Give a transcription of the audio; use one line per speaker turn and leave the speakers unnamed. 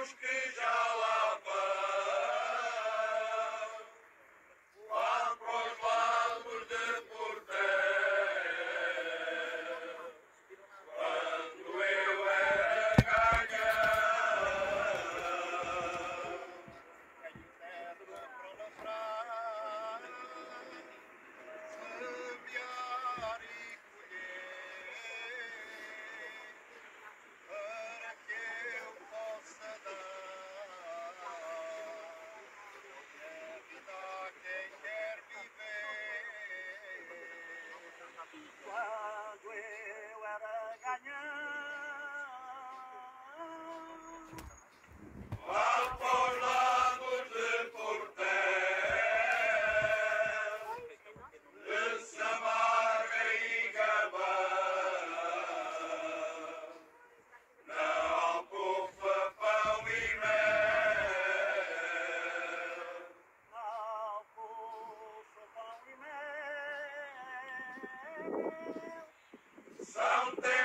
os que já lá vão pros lados de Portel, quando eu era ganhar. Semear e colher, para que eu possa dar a vida a quem quer viver. Quando eu era ganhar, lá para os lados de Portel, de Samarga e Gabão, na alcofa, pão e mel. Na alcofa, pão e mel. São